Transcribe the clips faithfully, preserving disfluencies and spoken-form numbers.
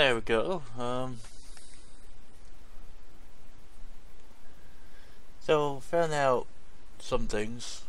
There we go. Um, so found out some things.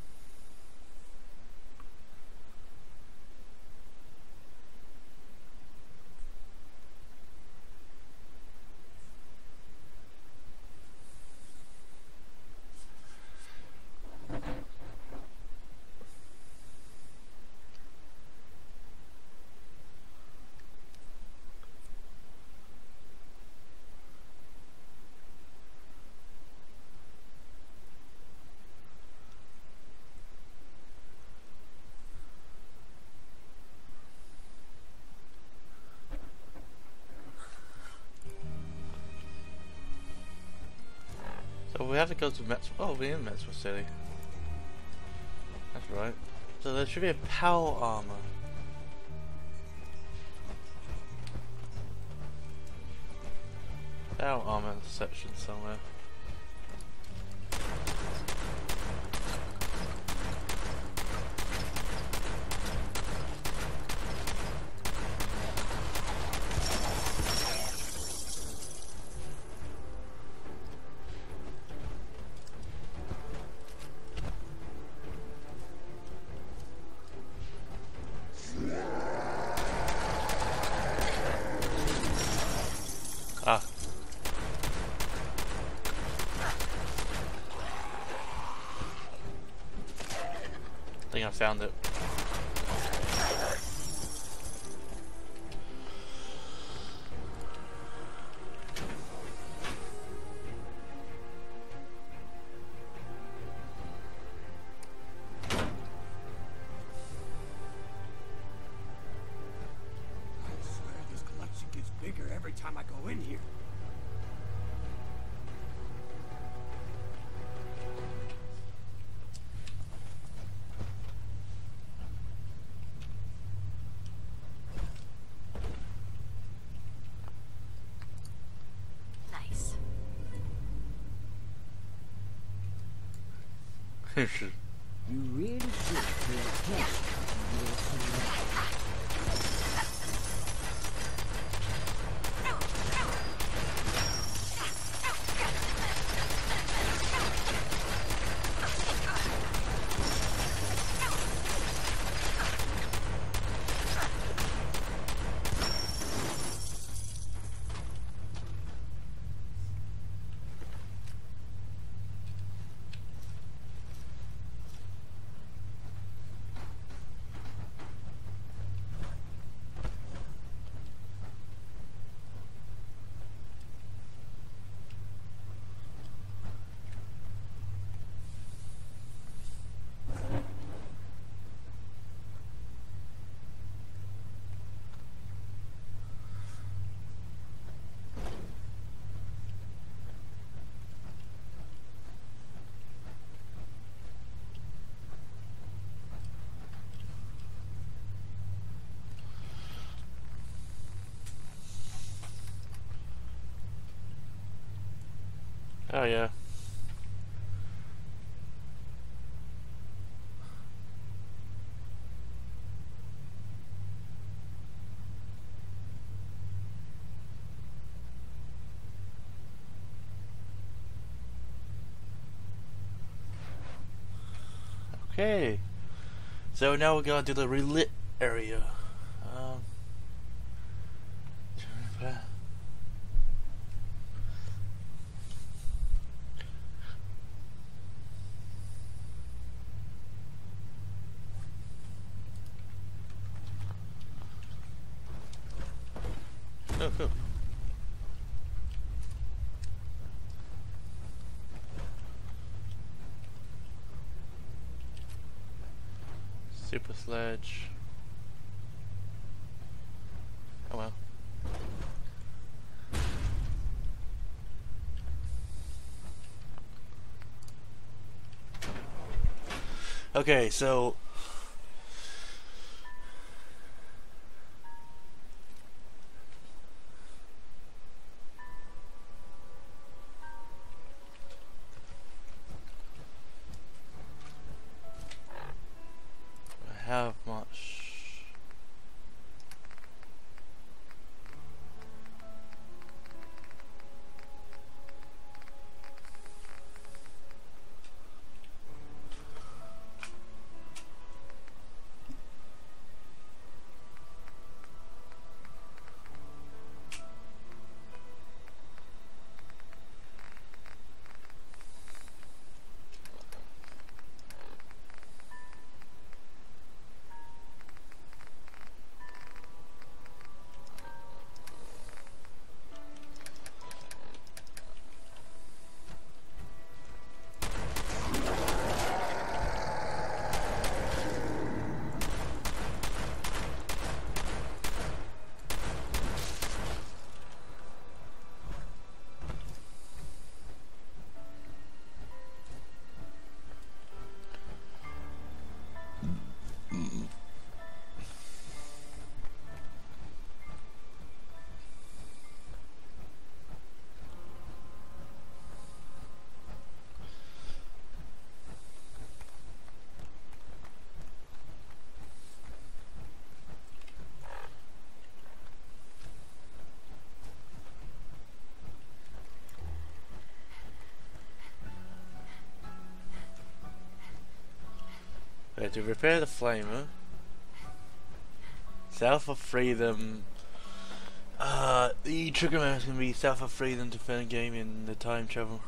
So we have to go to Metro. Oh, we're in Metro City. That's right. So there should be a power armor. Power armor section somewhere. Ah. I think I found it. Every time I go in here. Nice. You really should pay attention to your surroundings. Oh yeah. Okay. So now we're gonna do the relit area. Um, Oh, cool. Super Sledge. Oh well. Okay, so I have much. to repair the flamer. South of Freedom. Uh, the trigger map is going to be South of Freedom to defend game in the time travel.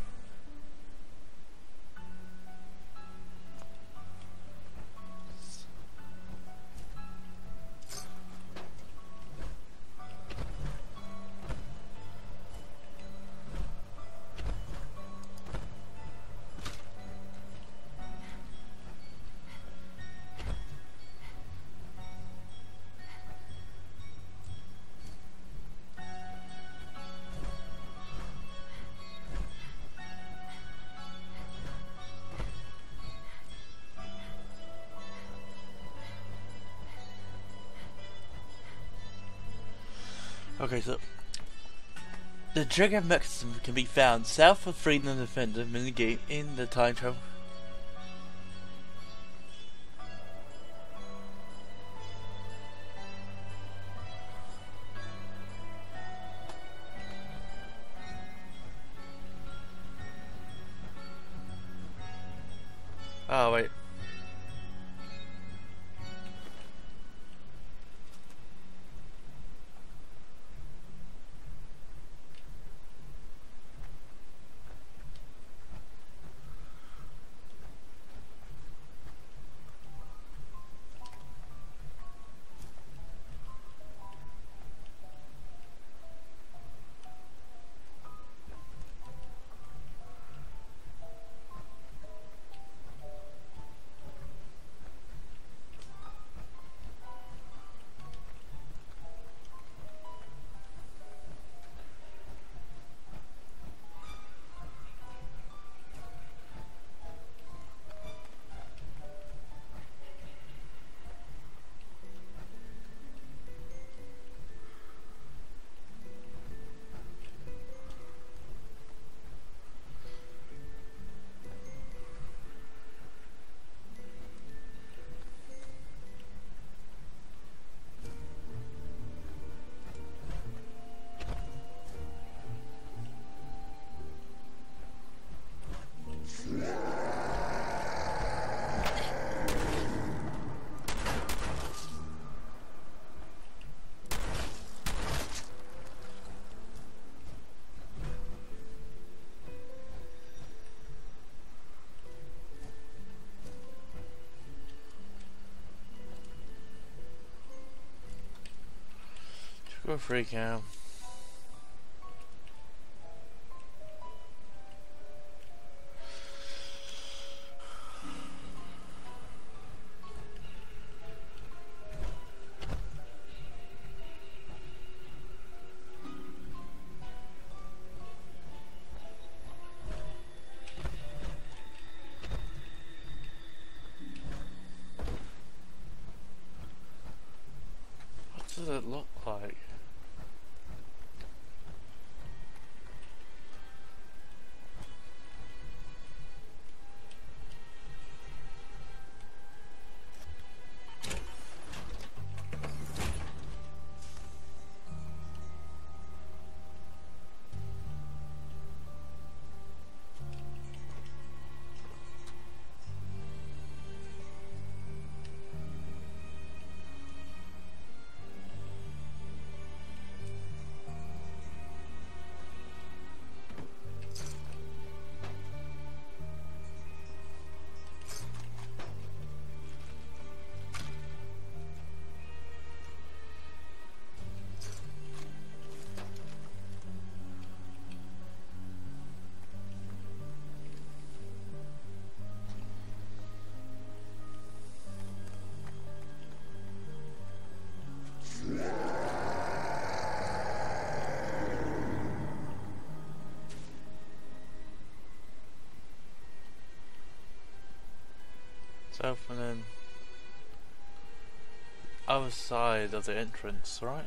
Okay, so the trigger mechanism can be found south of Freedom Defender minigame in the time travel. Oh wait. Go freak out. What does it look like? South and then other side of the entrance, right?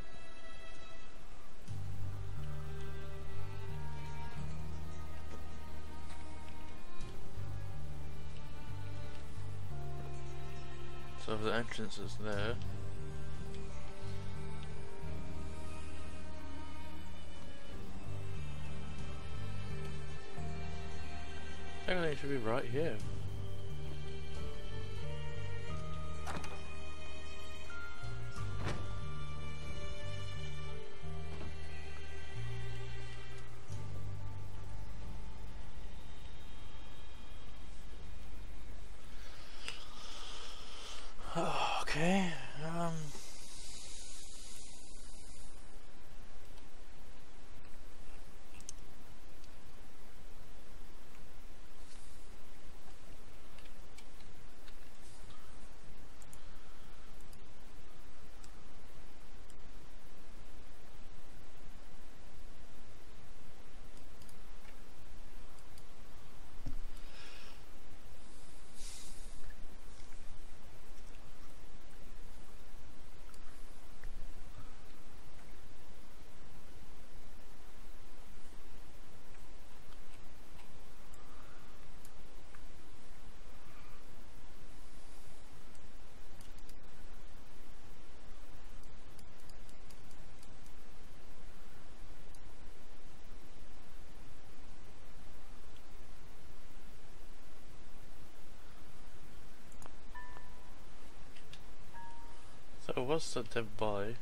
So the entrance is there. I think it should be right here. was sent him by.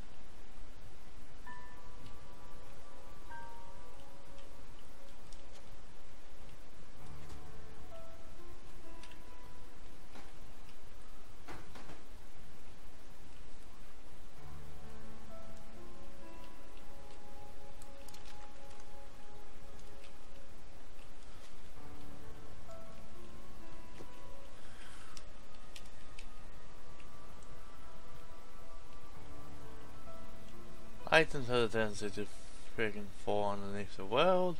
Items have a tendency to friggin' fall underneath the world.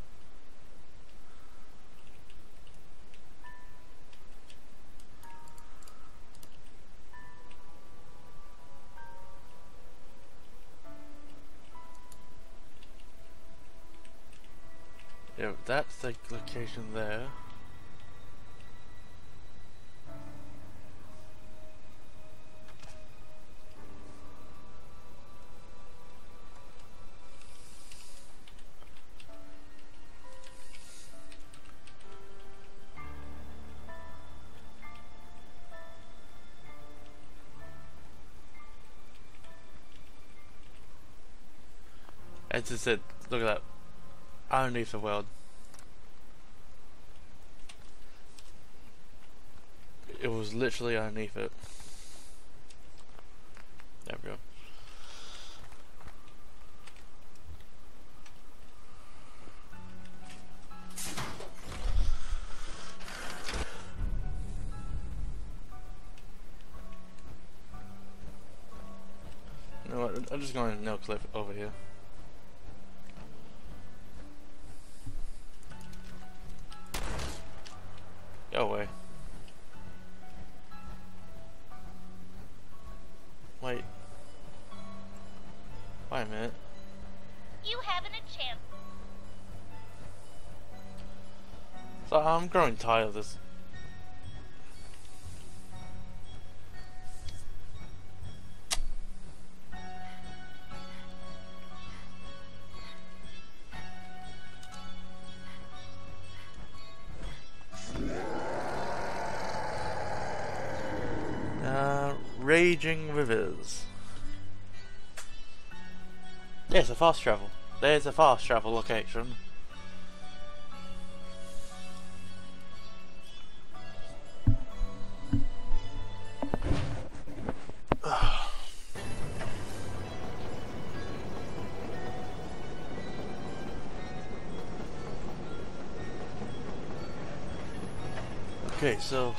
Yeah, that's the location there. As I said, look at that. Underneath the world. It was literally underneath it. There we go. You know what? I'm just going to nail clip over here. Go away. Wait. Wait a minute. You haven't a chance. So I'm growing tired of this. Raging Rivers. There's a fast travel. There's a fast travel location. Okay, so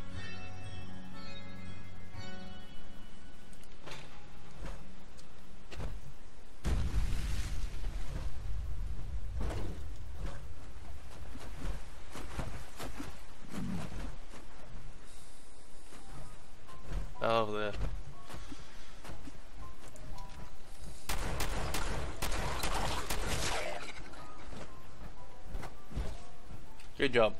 over there. Good job.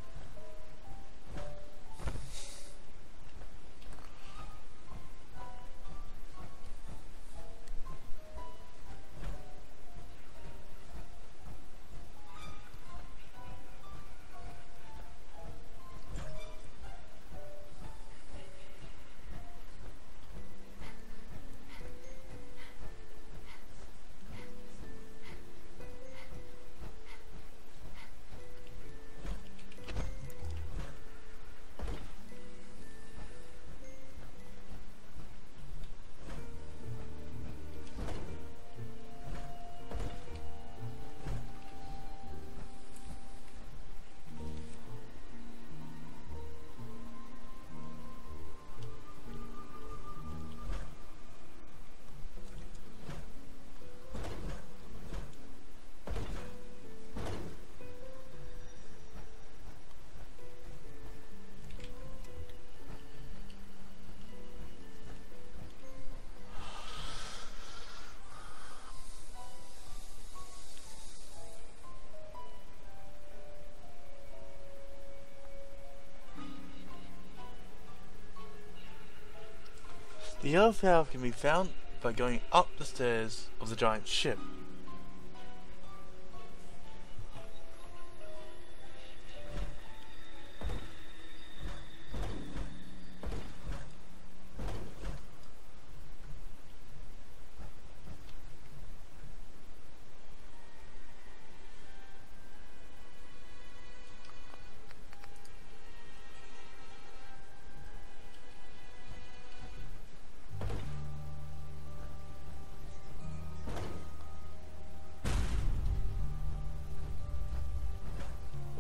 The Earth Valve can be found by going up the stairs of the giant ship.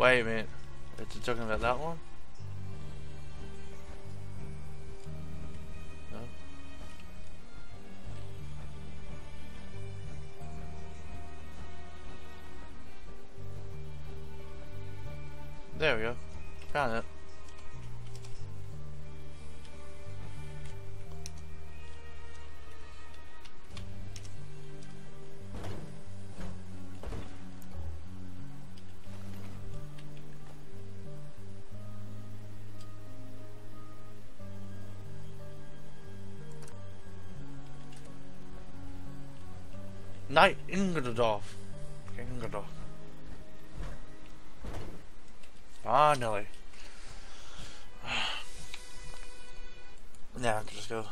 Wait a minute. Are you talking about that one? No. There we go. Found it. Knight Ingadorf. Ingadorf. Finally. Now I can just go.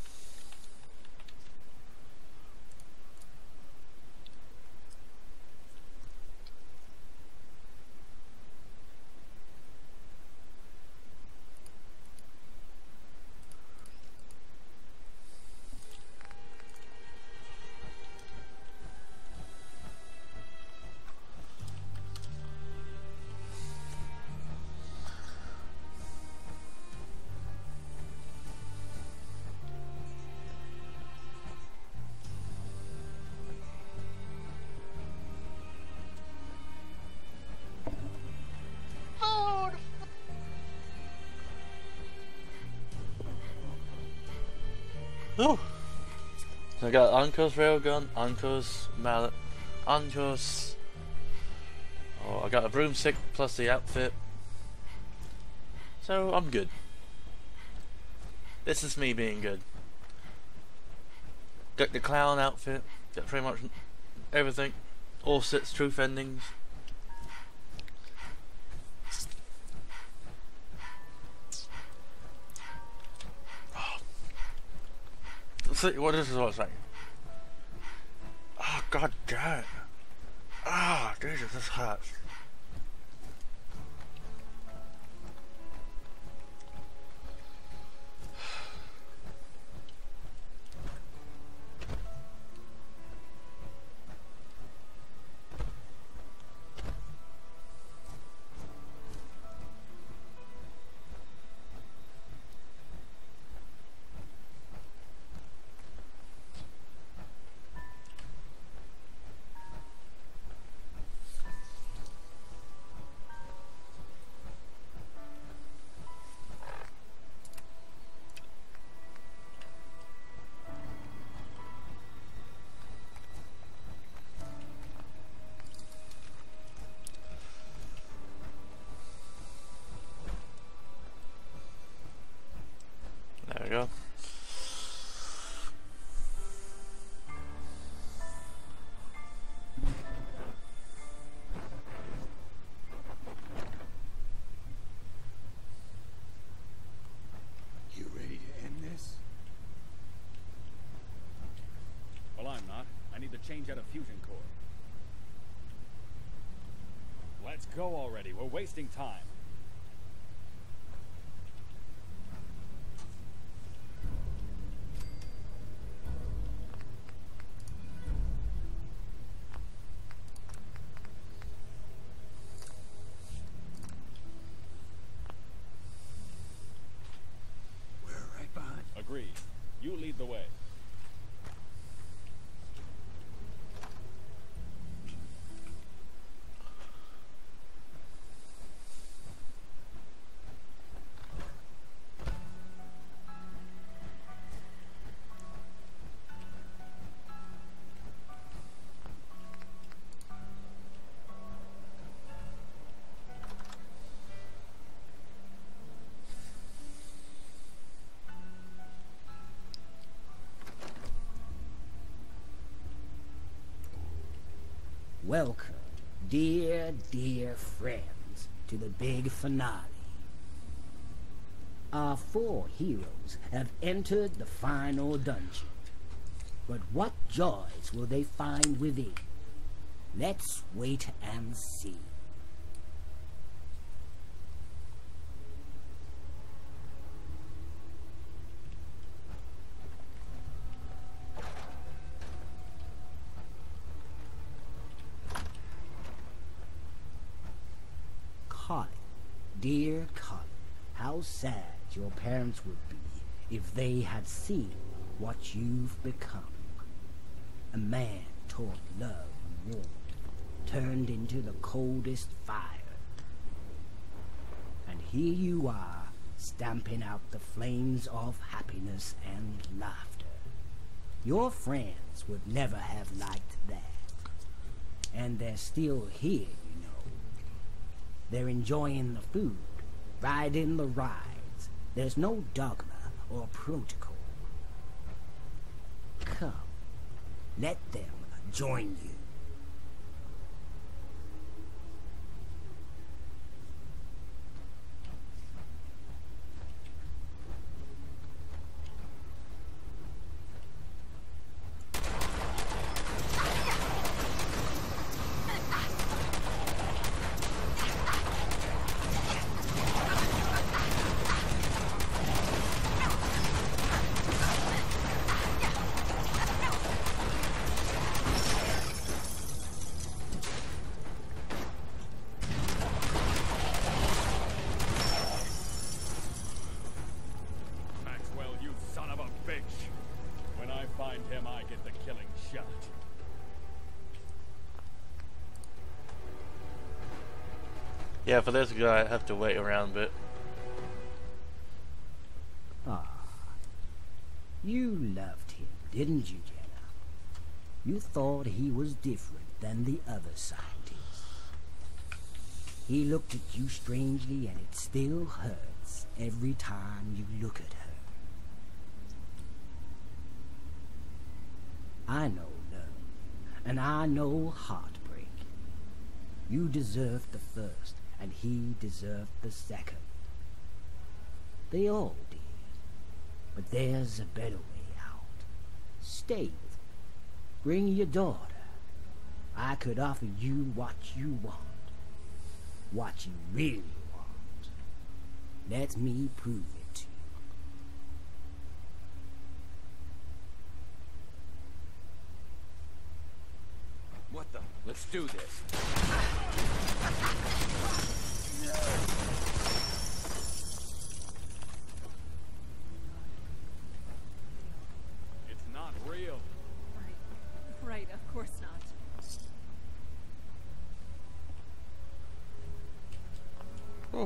Ooh. So I got Anko's railgun, Anko's mallet, Anko's. Oh, I got a broomstick plus the outfit. So I'm good. This is me being good. Got the clown outfit, got pretty much everything. All six truth endings. See, what this is what I'm saying. Oh, god damn it. Ah, oh, Jesus, this hurts. There we go. You ready to end this? Well, I'm not. I need to change out a fusion core. Let's go already. We're wasting time. We're right behind. Agreed. You lead the way. Welcome, dear, dear friends, to the big finale. Our four heroes have entered the final dungeon. But what joys will they find within? Let's wait and see. Colin, dear Colin, how sad your parents would be if they had seen what you've become. A man taught love and warmth, turned into the coldest fire. And here you are, stamping out the flames of happiness and laughter. Your friends would never have liked that. And they're still here, you know. They're enjoying the food, riding the rides. There's no dogma or protocol. Come, let them join you. Yeah, for this guy I have to wait around a bit. Ah, you loved him, didn't you, Jenna? You thought he was different than the other scientists. He looked at you strangely, and it still hurts every time you look at her. I know love, and I know heartbreak. You deserved the first, and he deserved the second. They all did. But there's a better way out. Stay with me. Bring your daughter. I could offer you what you want. What you really want. Let me prove it to you. What the? Let's do this. It's not real. Right. Right, of course not. Oh.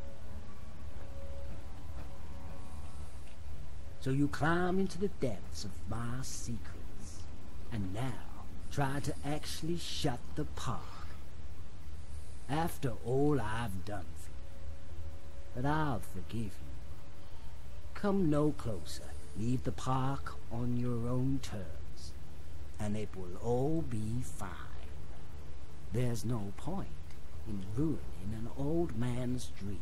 So you climb into the depths of my secrets, and now try to actually shut the park. After all I've done for you. But I'll forgive you. Come no closer. Leave the park on your own terms, and it will all be fine. There's no point in ruining an old man's dreams.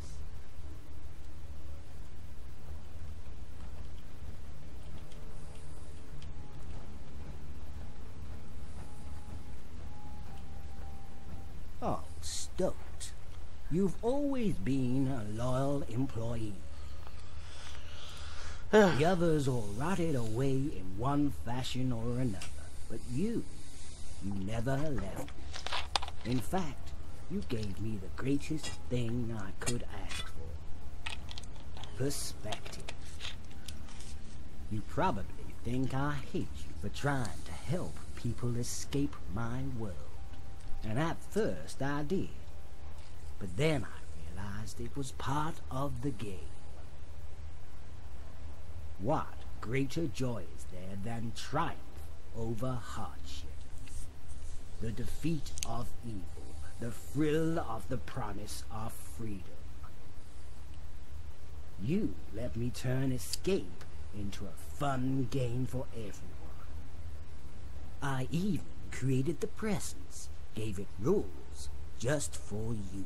Oh, stoked. You've always been a loyal employee. The others all rotted away in one fashion or another, but you, you never left me. In fact, you gave me the greatest thing I could ask for. Perspective. You probably think I hate you for trying to help people escape my world. And at first I did. But then I realized it was part of the game. What greater joy is there than triumph over hardship? The defeat of evil, the thrill of the promise of freedom. You let me turn escape into a fun game for everyone. I even created the presents, gave it rules just for you.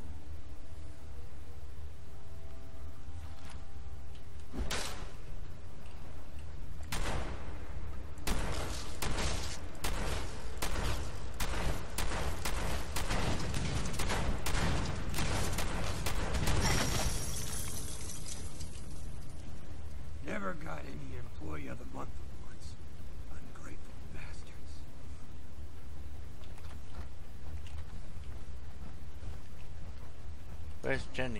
Never got any Employee of the Month awards. Ungrateful bastards. Where's Jenny?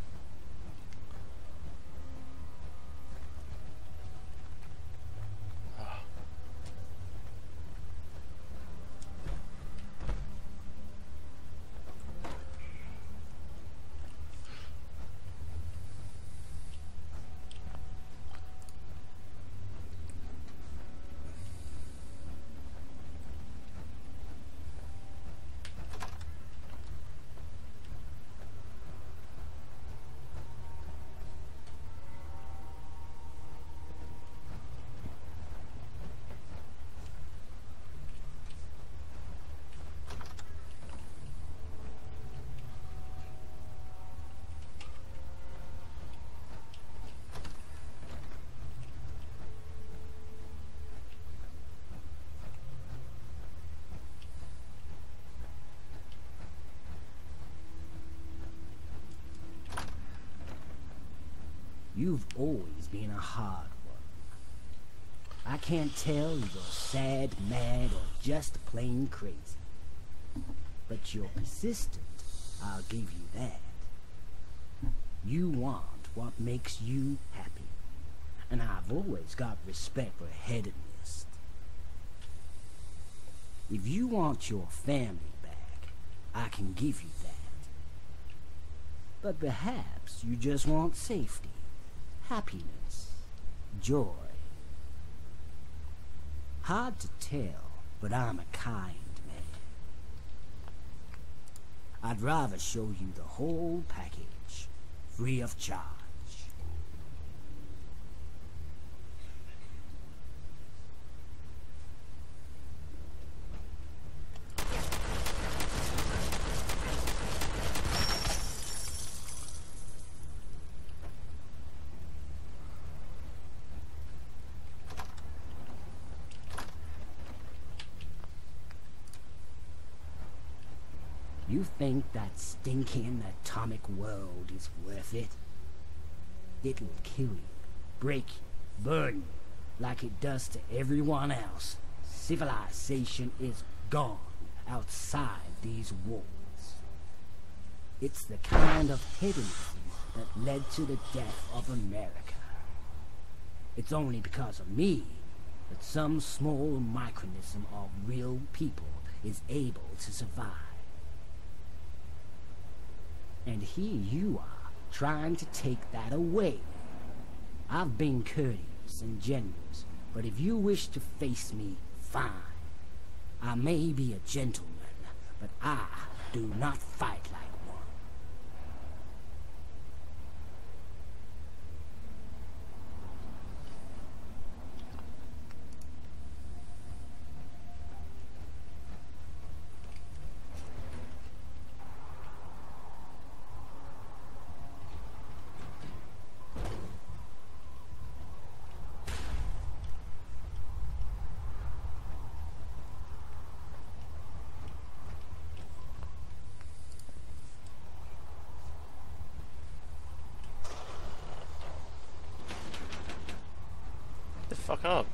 Ah. You've always been a hard one. I can't tell you're sad, mad, or just plain crazy. But you're persistent, I'll give you that. You want what makes you happy. And I've always got respect for headedness. If you want your family back, I can give you that. But perhaps you just want safety. Happiness, joy. Hard to tell, but I'm a kind man. I'd rather show you the whole package, free of charge. You think that stinking atomic world is worth it? It'll kill you, break you, burn you, like it does to everyone else. Civilization is gone outside these walls. It's the kind of hedonism that led to the death of America. It's only because of me that some small micronism of real people is able to survive. And here you are, trying to take that away. I've been courteous and generous, but if you wish to face me, fine. I may be a gentleman, but I do not fight like one. The fuck up.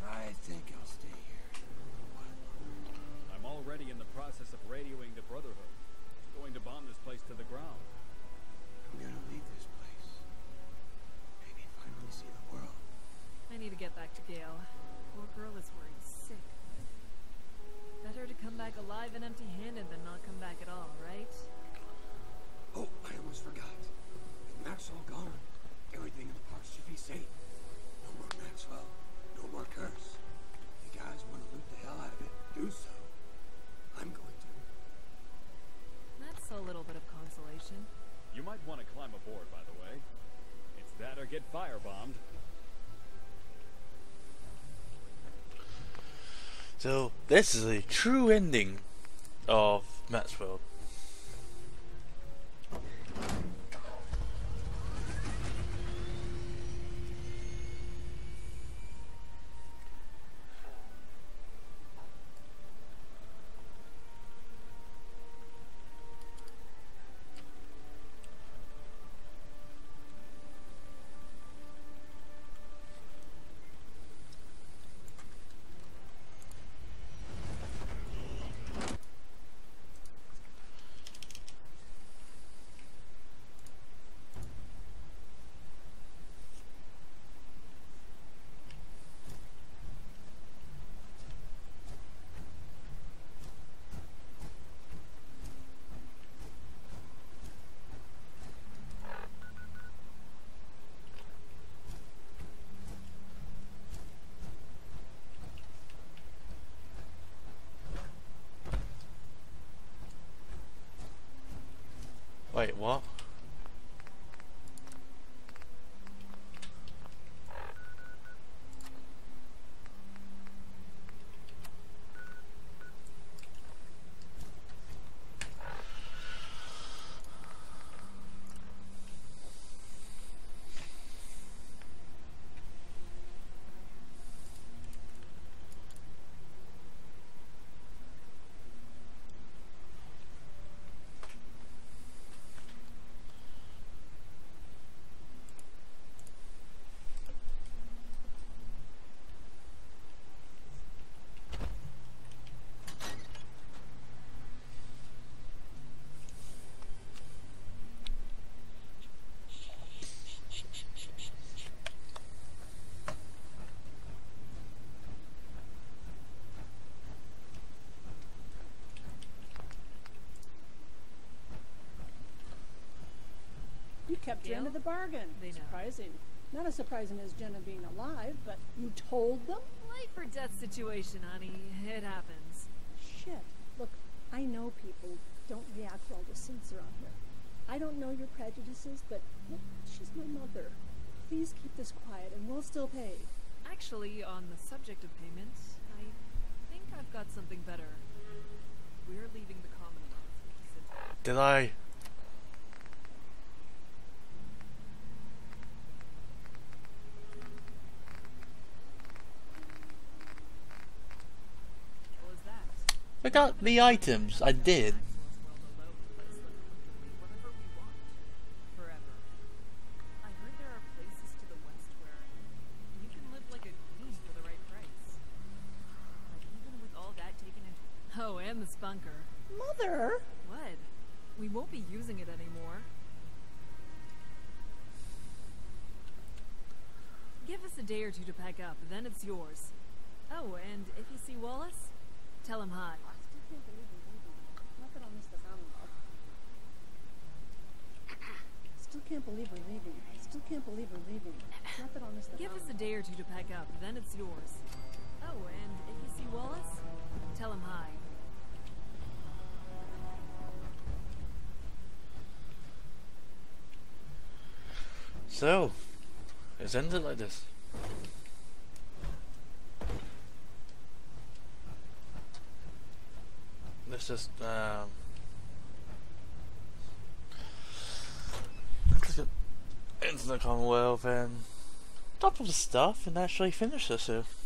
I think I'll stay here. I'm already in the process of radioing the Brotherhood. Going to bomb this place to the ground. I'm gonna leave this place. Maybe finally see the world. I need to get back to Gale. Poor girl is worried sick. Better to come back alive and empty-handed than not come back at all, right? Oh, I almost forgot. With Maxwell gone, everything in the park should be safe. No more Maxwell. No more curse. If you guys want to loot the hell out of it, do so. I'm going to. That's a little bit of consolation. You might want to climb aboard, by the way. It's that or get firebombed. So this is a true ending of Maxwell. Wait, what? You kept your end of the bargain. They know. Surprising. Not as surprising as Jenna being alive, but you told them? Life or death situation, honey. It happens. Shit. Look, I know people don't react well to synths around here. I don't know your prejudices, but look, she's my mother. Please keep this quiet and we'll still pay. Actually, on the subject of payment, I think I've got something better. We're leaving the Commonwealth. Did I? What was that? I got the items. I did. Oh, and the spunker. Mother! What? We won't be using it anymore. Give us a day or two to pack up, then it's yours. Oh, and if you see Wallace, tell him hi. I still can't believe we're leaving. Not that I'll miss the Commonwealth. Still can't believe we're leaving. Still can't believe we're leaving. Not that I'll miss the Give us a day or two to pack up, then it's yours. Oh, and if you see Wallace, tell him hi. So, it's ended like this. Let's just um, let's get into the Commonwealth and top of the stuff and actually finish this here.